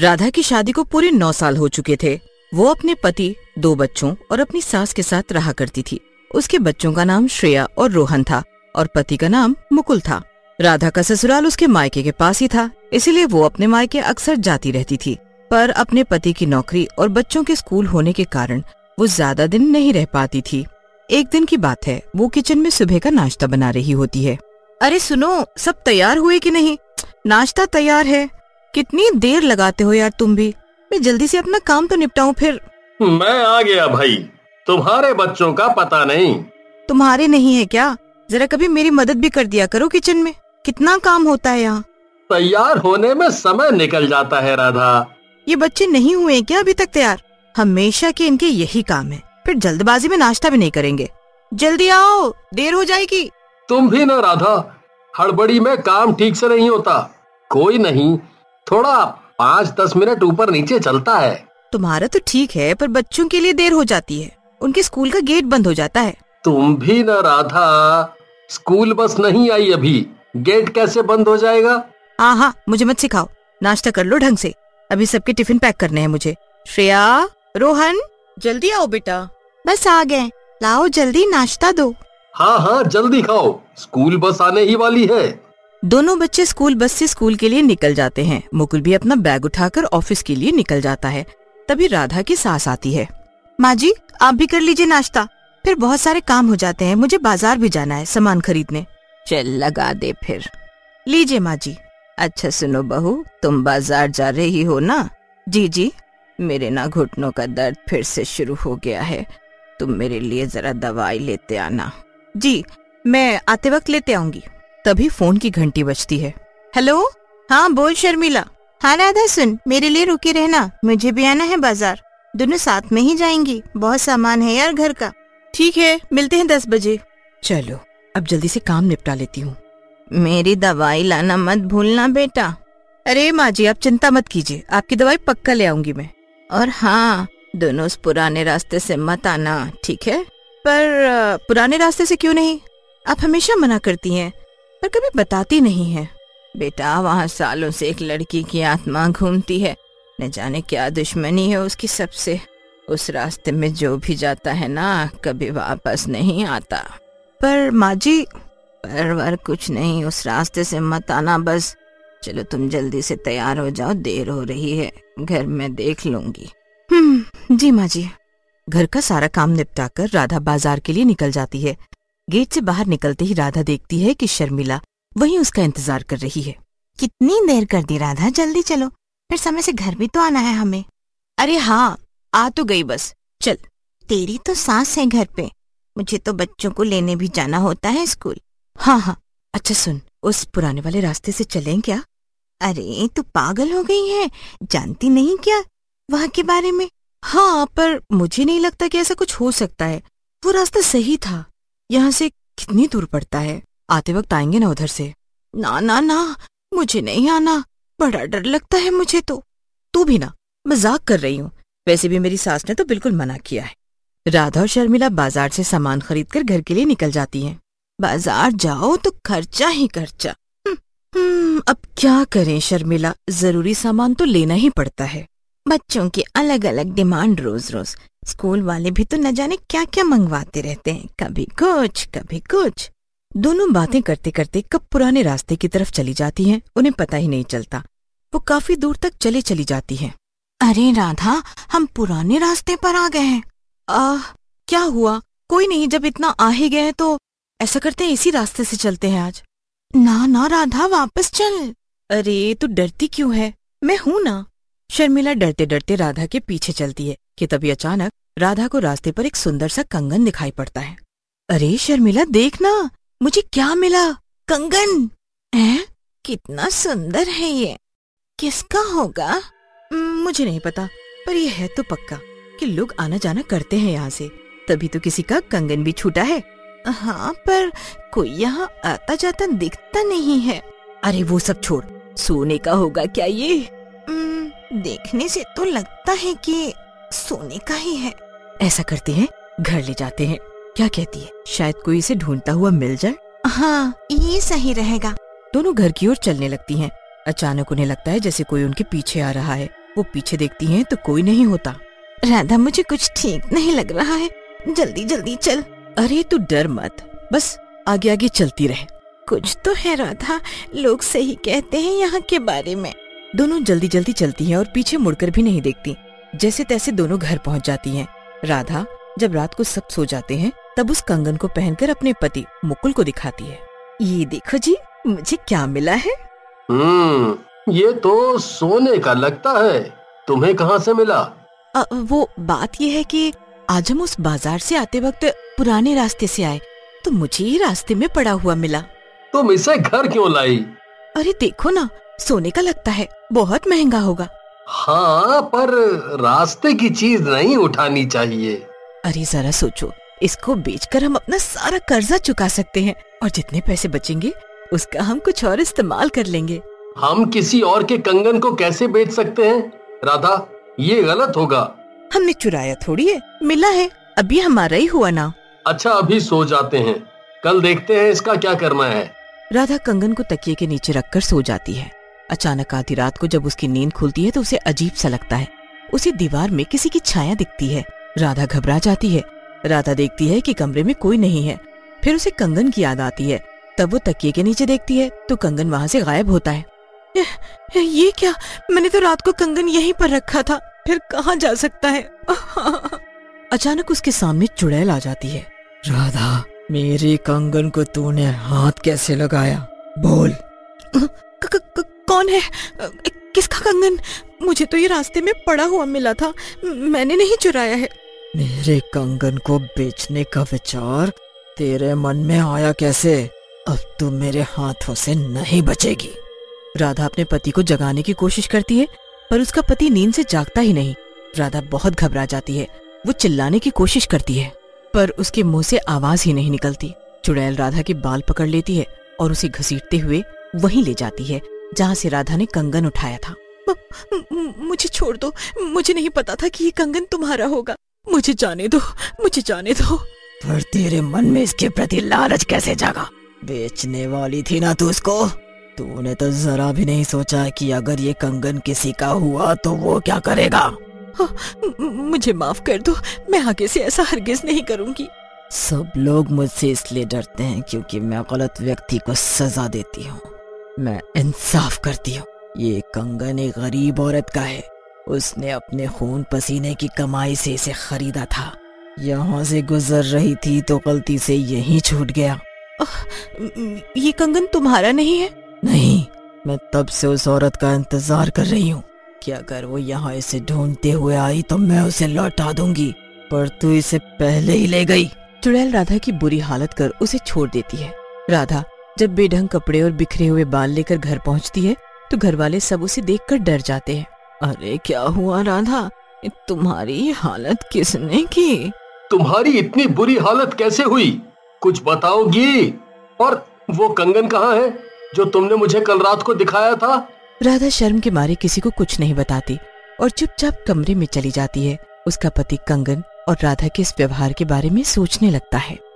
राधा की शादी को पूरे 9 साल हो चुके थे। वो अपने पति, 2 बच्चों और अपनी सास के साथ रहा करती थी। उसके बच्चों का नाम श्रेया और रोहन था और पति का नाम मुकुल था। राधा का ससुराल उसके मायके के पास ही था, इसीलिए वो अपने मायके अक्सर जाती रहती थी। पर अपने पति की नौकरी और बच्चों के स्कूल होने के कारण वो ज्यादा दिन नहीं रह पाती थी। एक दिन की बात है, वो किचन में सुबह का नाश्ता बना रही होती है। अरे सुनो, सब तैयार हुए कि नहीं? नाश्ता तैयार है। कितनी देर लगाते हो यार तुम भी। मैं जल्दी से अपना काम तो निपटाऊं फिर। मैं आ गया भाई। तुम्हारे बच्चों का पता नहीं। तुम्हारे नहीं है क्या? जरा कभी मेरी मदद भी कर दिया करो किचन में, कितना काम होता है यहाँ। तैयार होने में समय निकल जाता है राधा। ये बच्चे नहीं हुए हैं क्या अभी तक तैयार? हमेशा के इनके यही काम है, फिर जल्दबाजी में नाश्ता भी नहीं करेंगे। जल्दी आओ, देर हो जाएगी। तुम भी ना राधा, हड़बड़ी में काम ठीक से नहीं होता। कोई नहीं, थोड़ा 5-10 मिनट ऊपर नीचे चलता है। तुम्हारा तो ठीक है, पर बच्चों के लिए देर हो जाती है। उनके स्कूल का गेट बंद हो जाता है। तुम भी ना राधा, स्कूल बस नहीं आई अभी, गेट कैसे बंद हो जाएगा? हाँ, मुझे मत सिखाओ। नाश्ता कर लो ढंग से, अभी सबके टिफिन पैक करने हैं मुझे। श्रेया, रोहन, जल्दी आओ बेटा। बस आ गए, लाओ जल्दी नाश्ता दो। हाँ, जल्दी खाओ, स्कूल बस आने ही वाली है। दोनों बच्चे स्कूल बस से स्कूल के लिए निकल जाते हैं। मुकुल भी अपना बैग उठाकर ऑफिस के लिए निकल जाता है। तभी राधा की सास आती है। माँ जी, आप भी कर लीजिए नाश्ता, फिर बहुत सारे काम हो जाते हैं। मुझे बाजार भी जाना है सामान खरीदने। चल लगा दे फिर। लीजिए माँ जी। अच्छा सुनो बहू, तुम बाजार जा रही हो ना? जी। मेरे ना घुटनों का दर्द फिर से शुरू हो गया है, तुम मेरे लिए जरा दवाई लेते आना। जी, मैं आते वक्त लेते आऊंगी। तभी फोन की घंटी बजती है। हेलो, हाँ बोल शर्मिला। हाँ राधा सुन, मेरे लिए रुकी रहना, मुझे भी आना है बाजार। दोनों साथ में ही जाएंगी, बहुत सामान है यार घर का। ठीक है, मिलते हैं 10 बजे। चलो अब जल्दी से काम निपटा लेती हूँ। मेरी दवाई लाना मत भूलना बेटा। अरे माँ जी, आप चिंता मत कीजिए, आपकी दवाई पक्का ले आऊंगी मैं। और हाँ, दोनों उस पुराने रास्ते से मत आना, ठीक है? पर पुराने रास्ते से क्यों नहीं? आप हमेशा मना करती हैं, पर कभी बताती नहीं है। बेटा, वहाँ सालों से एक लड़की की आत्मा घूमती है, न जाने क्या दुश्मनी है उसकी सबसे। उस रास्ते में जो भी जाता है ना, कभी वापस नहीं आता। पर माँ जी, पर कुछ नहीं, उस रास्ते से मत आना बस। चलो तुम जल्दी से तैयार हो जाओ, देर हो रही है, घर में देख लूंगी। जी माँ जी। घर का सारा काम निपटाकर राधा बाजार के लिए निकल जाती है। गेट से बाहर निकलते ही राधा देखती है कि शर्मिला वहीं उसका इंतजार कर रही है। कितनी देर कर दी राधा, जल्दी चलो, फिर समय से घर भी तो आना है हमें। अरे हाँ, आ तो गई बस, चल। तेरी तो सास है घर पे, मुझे तो बच्चों को लेने भी जाना होता है स्कूल। हाँ, अच्छा सुन, उस पुराने वाले रास्ते से चलें क्या? अरे तू पागल हो गई है, जानती नहीं क्या वहाँ के बारे में? हाँ, पर मुझे नहीं लगता कि ऐसा कुछ हो सकता है। वो रास्ता सही था। यहाँ से कितनी दूर पड़ता है? आते वक्त आएंगे ना उधर से। ना, मुझे नहीं आना, बड़ा डर लगता है मुझे तो। तू भी ना, मजाक कर रही हूँ, वैसे भी मेरी सास ने तो बिल्कुल मना किया है। राधा और शर्मिला बाजार से सामान खरीदकर घर के लिए निकल जाती हैं। बाजार जाओ तो खर्चा ही खर्चा। अब क्या करें शर्मिला, जरूरी सामान तो लेना ही पड़ता है। बच्चों की अलग अलग डिमांड रोज रोज, स्कूल वाले भी तो न जाने क्या क्या मंगवाते रहते हैं, कभी कुछ कभी कुछ। दोनों बातें करते करते कब पुराने रास्ते की तरफ चली जाती हैं, उन्हें पता ही नहीं चलता। वो काफी दूर तक चली जाती हैं। अरे राधा, हम पुराने रास्ते पर आ गए हैं। क्या हुआ? कोई नहीं, जब इतना आ ही गए हैं तो ऐसा करते हैं, इसी रास्ते से चलते हैं आज। ना राधा, वापस चल। अरे तू डरती क्यों है? मैं हूं ना। शर्मिला डरते डरते राधा के पीछे चलती है कि तभी अचानक राधा को रास्ते पर एक सुंदर सा कंगन दिखाई पड़ता है। अरे शर्मिला देख ना, मुझे क्या मिला? कंगन है, कितना सुंदर है ये, किसका होगा? मुझे नहीं पता, पर ये है तो पक्का कि लोग आना जाना करते हैं यहाँ से, तभी तो किसी का कंगन भी छूटा है। हाँ, पर कोई यहाँ आता जाता दिखता नहीं है। अरे वो सब छोड़, सोने का होगा क्या ये? देखने से तो लगता है कि सोने का ही है। ऐसा करते हैं, घर ले जाते हैं, क्या कहती है? शायद कोई इसे ढूंढता हुआ मिल जाए। हाँ, ये सही रहेगा। दोनों घर की ओर चलने लगती हैं। अचानक उन्हें लगता है जैसे कोई उनके पीछे आ रहा है। वो पीछे देखती हैं तो कोई नहीं होता। राधा, मुझे कुछ ठीक नहीं लग रहा है, जल्दी जल्दी चल। अरे तू डर मत, बस आगे आगे चलती रहे। कुछ तो है राधा, लोग सही कहते हैं यहाँ के बारे में। दोनों जल्दी जल्दी चलती हैं और पीछे मुड़कर भी नहीं देखती। जैसे तैसे दोनों घर पहुँच जाती हैं। राधा जब रात को सब सो जाते हैं तब उस कंगन को पहनकर अपने पति मुकुल को दिखाती है। ये देखो जी, मुझे क्या मिला है। ये तो सोने का लगता है, तुम्हें कहाँ से मिला? वो बात ये है कि आज हम उस बाजार से आते वक्त पुराने रास्ते से आए तो मुझे ये रास्ते में पड़ा हुआ मिला। तुम इसे घर क्यों लाई? अरे देखो ना, सोने का लगता है, बहुत महंगा होगा। हाँ, पर रास्ते की चीज नहीं उठानी चाहिए। अरे जरा सोचो, इसको बेचकर हम अपना सारा कर्जा चुका सकते हैं और जितने पैसे बचेंगे उसका हम कुछ और इस्तेमाल कर लेंगे। हम किसी और के कंगन को कैसे बेच सकते हैं राधा? ये गलत होगा। हमने चुराया थोड़ी है, मिला है, अभी हमारा ही हुआ ना। अच्छा, अभी सो जाते हैं, कल देखते हैं इसका क्या करना है। राधा कंगन को तकिए के नीचे रखकर सो जाती है। अचानक आधी रात को जब उसकी नींद खुलती है तो उसे अजीब सा लगता है। उसे दीवार में किसी की छाया दिखती है। राधा घबरा जाती है। राधा देखती है कि कमरे में कोई नहीं है। फिर उसे कंगन की याद आती है। तब वो तकिए के नीचे देखती है तो कंगन वहाँ से गायब होता है। ये क्या, मैंने तो रात को कंगन यहीं पर रखा था, फिर कहाँ जा सकता है। अचानक उसके सामने चुड़ैल आ जाती है। राधा, मेरे कंगन को तूने हाथ कैसे लगाया? बोल। कौन है? किसका कंगन? मुझे तो ये रास्ते में पड़ा हुआ मिला था, मैंने नहीं चुराया है। मेरे कंगन को बेचने का विचार तेरे मन में आया कैसे? अब तू मेरे हाथों से नहीं बचेगी। राधा अपने पति को जगाने की कोशिश करती है पर उसका पति नींद से जागता ही नहीं। राधा बहुत घबरा जाती है। वो चिल्लाने की कोशिश करती है पर उसके मुंह से आवाज ही नहीं निकलती। चुड़ैल राधा के बाल पकड़ लेती है और उसे घसीटते हुए वहीं ले जाती है जहाँ से राधा ने कंगन उठाया था। मुझे छोड़ दो, मुझे नहीं पता था कि ये कंगन तुम्हारा होगा, मुझे जाने दो, मुझे जाने दो। पर तेरे मन में इसके प्रति लालच कैसे जागा? बेचने वाली थी ना तू उसको। तूने तो जरा भी नहीं सोचा कि अगर ये कंगन किसी का हुआ तो वो क्या करेगा। मुझे माफ कर दो, मैं आगे से ऐसा हरगिज नहीं करूंगी। सब लोग मुझसे इसलिए डरते हैं क्योंकि मैं गलत व्यक्ति को सजा देती हूँ, मैं इंसाफ करती हूँ। ये कंगन एक गरीब औरत का है, उसने अपने खून पसीने की कमाई से इसे खरीदा था। यहाँ से गुजर रही थी तो गलती से यहीं छूट गया। ये कंगन तुम्हारा नहीं है? नहीं, मैं तब से उस औरत का इंतजार कर रही हूँ कि अगर वो यहाँ इसे ढूंढते हुए आई तो मैं उसे लौटा दूंगी, पर तू इसे पहले ही ले गई। चुड़ैल राधा की बुरी हालत कर उसे छोड़ देती है। राधा जब बेढंग कपड़े और बिखरे हुए बाल लेकर घर पहुँचती है तो घर वाले सब उसे देखकर डर जाते हैं। अरे क्या हुआ राधा, तुम्हारी हालत किसने की? तुम्हारी इतनी बुरी हालत कैसे हुई, कुछ बताओगी? और वो कंगन कहाँ है जो तुमने मुझे कल रात को दिखाया था? राधा शर्म के मारे किसी को कुछ नहीं बताती और चुपचाप कमरे में चली जाती है। उसका पति कंगन और राधा के इस व्यवहार के बारे में सोचने लगता है।